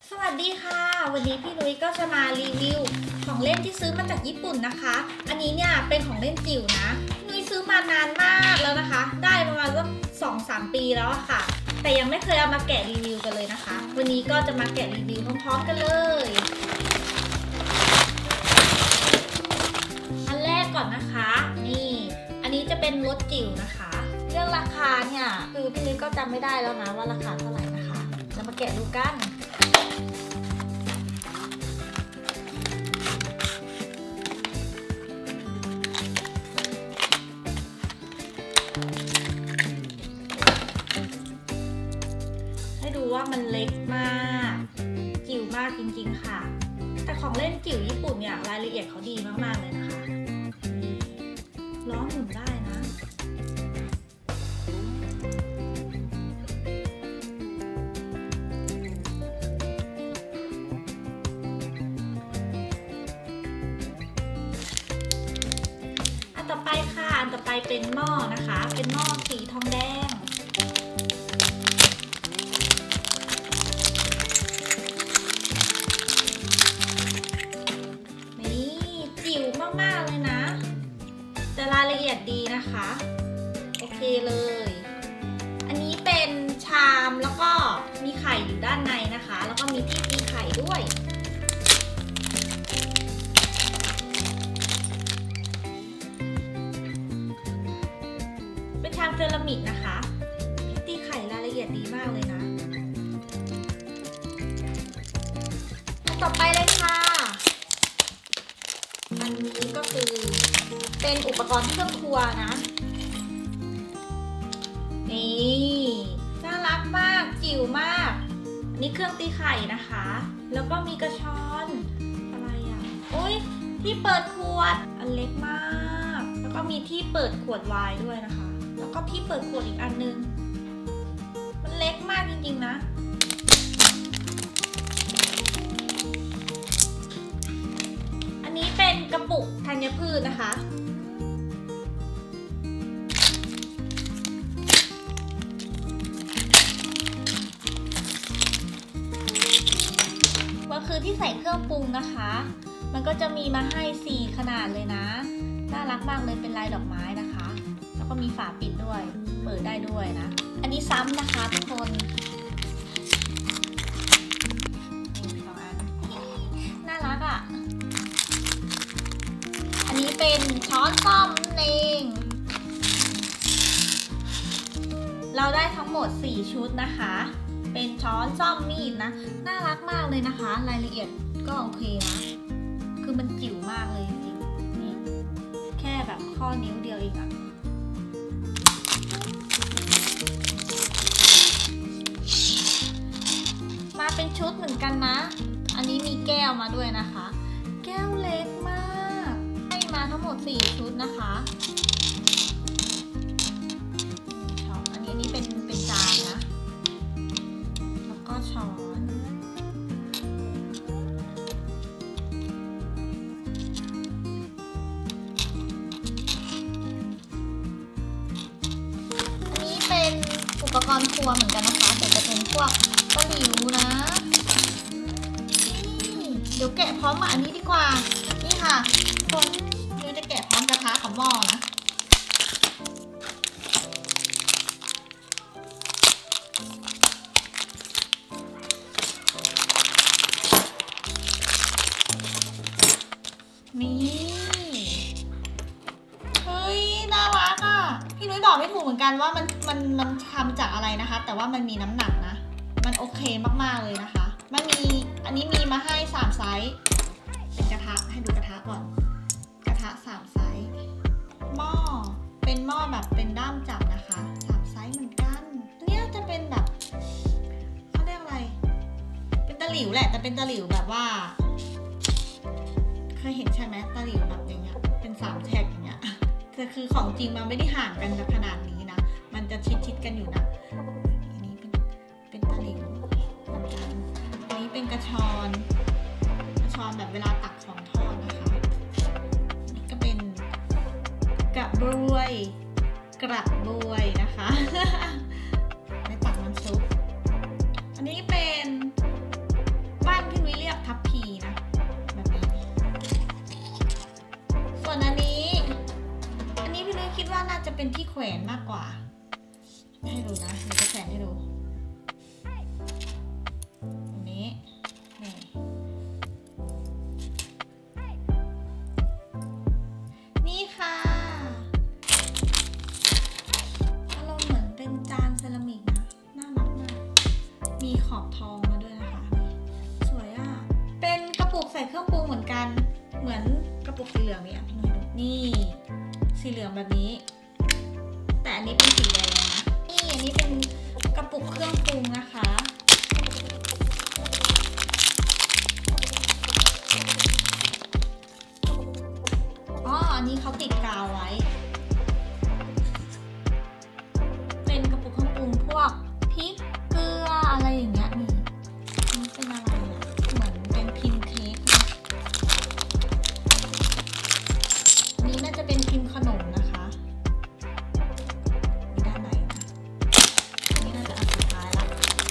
สวัสดีค่ะวันนี้พี่นุ้ยก็จะมารีวิวของเล่นที่ซื้อมาจากญี่ปุ่นนะคะอันนี้เนี่ยเป็นของเล่นจิ๋วนะพี่นุ้ยซื้อมานานมากแล้วนะคะได้ประมาณสัก2-3 ปีแล้วอะค่ะแต่ยังไม่เคยเอามาแกะรีวิวกันเลยนะคะวันนี้ก็จะมาแกะรีวิวพร้อมๆกันเลยอันแรกก่อนนะคะนี่อันนี้จะเป็นรถจิ๋วนะคะเรื่องราคาเนี่ยคือพี่นุ้ยก็จำไม่ได้แล้วนะว่าราคาเท่าไหร่นะคะเรามาแกะดูกันให้ดูว่ามันเล็กมากจิ๋วมากจริงๆค่ะแต่ของเล่นจิ๋วญี่ปุ่นเนี่ยรายละเอียดเขาดีมากๆเลยนะคะล้อหมุนได้นะอันต่อไปค่ะอันต่อไปเป็นหม้อนะคะเป็นหม้อสีทองแดงมากเลยนะแต่รายละเอียดดีนะคะโอเคเลยอันนี้เป็นชามแล้วก็มีไข่อยู่ด้านในนะคะแล้วก็มีที่ตีไข่ด้วยเป็นชามเซรามิกนะคะที่ตีไข่รายละเอียดดีมากเลยนะต่อไปเลยค่ะอันนี้ก็คือเป็นอุปกรณ์เครื่องครัวนะนี่น่ารักมากจิ๋วมากนี่เครื่องตีไข่นะคะแล้วก็มีกระชอนอะไรอ่ะโอ้ยที่เปิดขวดอันเล็กมากแล้วก็มีที่เปิดขวดไวน์ด้วยนะคะแล้วก็ที่เปิดขวดอีกอันนึงมันเล็กมากจริงๆนะเป็นกระปุกธัญพืชนะคะก็คือที่ใส่เครื่องปรุงนะคะมันก็จะมีมาให้4ขนาดเลยนะน่ารักมากเลยเป็นลายดอกไม้นะคะแล้วก็มีฝาปิดด้วยเปิดได้ด้วยนะอันนี้ซ้ำนะคะทุกคน2 อันน่ารักอ่ะอันนี้เป็นช้อนส้อมนั่นเองเราได้ทั้งหมด4ชุดนะคะเป็นช้อนส้อมมีดนะน่ารักมากเลยนะคะรายละเอียดก็โอเคนะคือมันจิ๋วมากเลยจริงๆนี่แค่แบบข้อนิ้วเดียวเองอะมาเป็นชุดเหมือนกันนะอันนี้มีแก้วมาด้วยนะคะแก้วเล็กมากมาทั้งหมด4ชุดนะคะอันนี้เป็นจานนะแล้วก็ช้อนอันนี้เป็นอุปกรณ์ครัวเหมือนกันนะคะแต่จะเป็นพวกตะหลิวนะเดี๋ยวแกะพร้อมกับอันนี้ดีกว่านี่ค่ะคนจะแกะพร้อมกระทะกับหม้อนะนี่เฮ้ยน่ารักอ่ะพี่นุ้ยบอกไม่ถูกเหมือนกันว่ามันทำจากอะไรนะคะแต่ว่ามันมีน้ำหนักนะมันโอเคมากๆเลยนะคะมันมีอันนี้มีมาให้3ไซส์เป็นกระทะให้ดูกระทะก่อนกระทะ3ไซส์หม้อเป็นหม้อแบบเป็นด้ามจับนะคะ3ไซส์เหมือนกันเนี่ยจะเป็นแบบเขาเรียกอะไรเป็นตะหลิวแหละแต่เป็นตะหลิวแบบว่าเคยเห็นใช่ไหมตะหลิวแบบอย่างเงี้ยเป็น3แฉกอย่างเงี้ยแต่คือของจริงมันไม่ได้ห่างกันแบบขนาดนี้นะมันจะชิดกันอยู่นะอันนี้เป็นตะหลิวเหมือนกันอันนี้เป็นกระชอนแบบเวลาตักของทอดนะคะนี่ก็เป็นกระบวยนะคะในตักน้ำซุปอันนี้เป็นเป็นที่แขวนมากกว่าให้ดูนะเดี๋ยวจะแขวนให้ดูตรงนี้นี่ค่ะอารมณ์เหมือนเป็นจานเซรามิกนะน่ารักมากมีขอบทองมาด้วยนะคะสวยอ่ะเป็นกระปุกใส่เครื่องปรุงเหมือนกันเหมือนกระปุกสีเหลืองเนี่ยนี่สีเหลืองแบบนี้แต่อันนี้เป็นสีแดงนะนี่อันนี้เป็นกระปุกเครื่องปรุงนะคะอันนี้เขาติดกาวไว้เป็นกระปุกเครื่องปรุงพวกพริกเกลืออะไรอย่างเงี้ยนี่เป็นอะไรอ่ะเหมือนเป็นพิมพ์เค้กนี่น่าจะเป็นพิมพ์ขนมนะคะมีด้านไหนนะนี่น่าจะอันสุดท้ายละ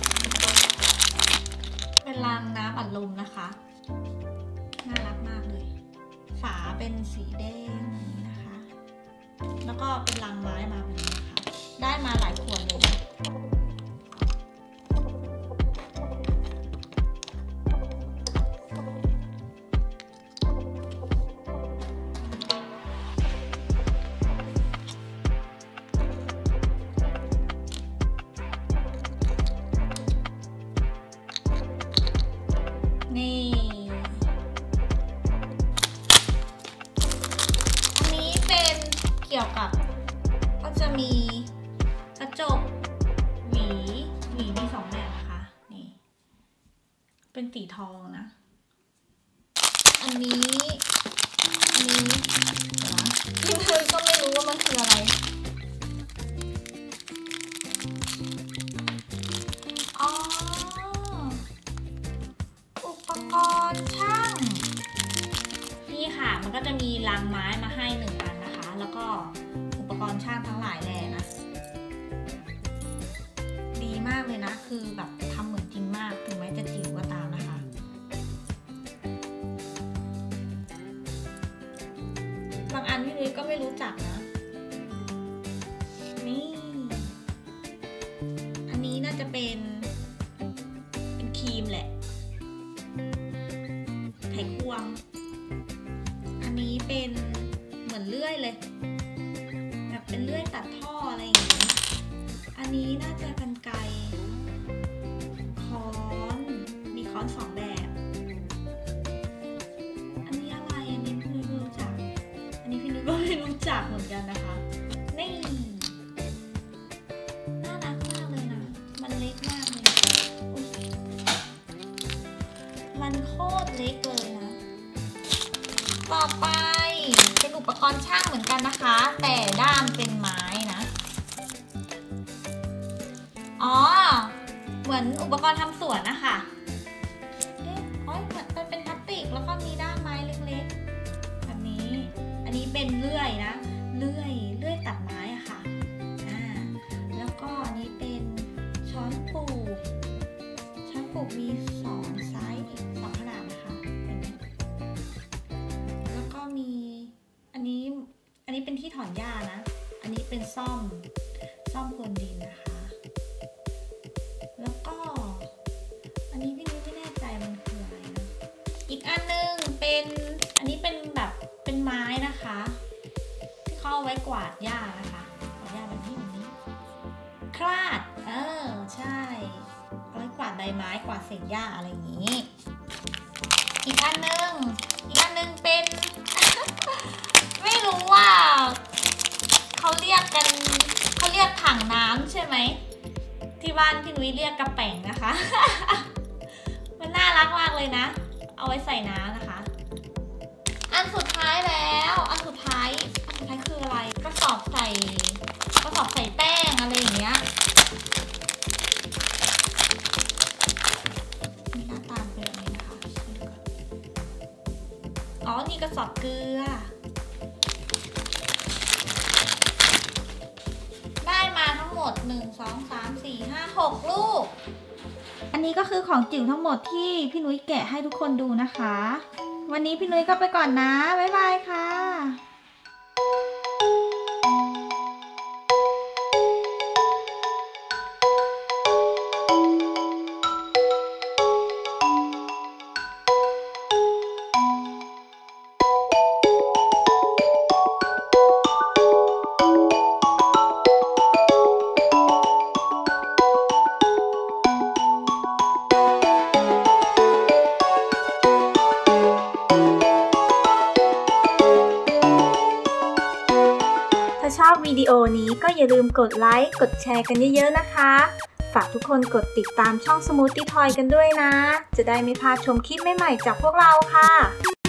เป็นรางน้ำอัดลมนะคะน่ารักมากเลยฝาเป็นสีแดงนี้นะคะแล้วก็เป็นลังไม้มาแบบนี้นะคะได้มาหลายขวดเลยนี่เกี่ยวกับก็จะมีกระจกหวีมี2แบบนะคะนี่เป็นสีทองนะอันนี้พี่เธอก็ไม่รู้ว่ามันคืออะไรอ๋ออุปกรณ์ช่างนี่ค่ะมันก็จะมีรางไม้มาให้1 อันนะคะแล้วก็อุปกรณ์ช่างทั้งหลายแหล่นะดีมากเลยนะคือแบบทำเหมือนจริงมากถึงแม้จะจิ๋วก็ตามนะคะบางอันพี่นุ้ยก็ไม่รู้จักนะนี่อันนี้น่าจะเป็นครีมแหละไขควงอันนี้เป็นเหมือนเลื่อยเลยแบบเป็นเลื่อยตัดท่ออะไรอย่างนี้อันนี้น่าจะกรรไกรค้อนมีค้อน2 แบบอันนี้อะไรอันนี้พี่นุ้ยไม่รู้จักอันนี้พี่นุ้ยก็ไม่รู้จักเหมือนกันนะคะนี่น่ารักมากเลยนะมันเล็กมากเลยมันโคตรเล็กเลยนะต่อไปเป็นอุปกรณ์ช่างเหมือนกันนะคะแต่ด้ามเป็นไม้นะอ๋อเหมือนอุปกรณ์ทำสวนนะคะมันเป็นพลาสติกแล้วก็มีด้ามไม้เล็กๆแบบนี้อันนี้เป็นเลื่อยนะเลื่อยตัดไม้อะค่ะแล้วก็อันนี้เป็นช้อนปลูกมี2 ไซส์2 ขนาดนะคะแล้วก็มีอันนี้เป็นที่ถอนหญ้านะอันนี้เป็นซ่อมพรวนดินนะคะแล้วก็อันนี้พี่นุ้ยไม่แน่ใจมันคืออะไรนะอีกอันนึงเป็นอันนี้เป็นแบบเป็นไม้นะคะที่เขาเอาไว้กวาดหญ้านะคะกวาดหญ้าแบบนี้คลาดใช่เอาไว้กวาดใบไม้กวาดเศษหญ้าอะไรอย่างนี้อีกอันนึงเป็น ไม่รู้ว่าเขาเรียกถังน้ำใช่ไหมที่บ้านพี่นุ้ยเรียกกระแป๋งนะคะ มันน่ารักมากเลยนะเอาไว้ใส่น้ำนะคะอันสุดท้ายคืออะไรกระสอบใส่แป้งอะไรอย่างเงี้ยมีหน้าตาเป็นแบบนี้นะคะอ๋อนี่กระสอบเกลือได้มาทั้งหมด1 2 3 4 5 6 ลูกอันนี้ก็คือของจิ๋วทั้งหมดที่พี่นุ้ยแกะให้ทุกคนดูนะคะวันนี้พี่นุ้ยก็ไปก่อนนะบ๊ายบายค่ะวิดีโอนี้ก็อย่าลืมกดไลค์กดแชร์กันเยอะๆนะคะฝากทุกคนกดติดตามช่อง Smoothie Toy กันด้วยนะจะได้ไม่พลาดชมคลิปใหม่ๆจากพวกเราค่ะ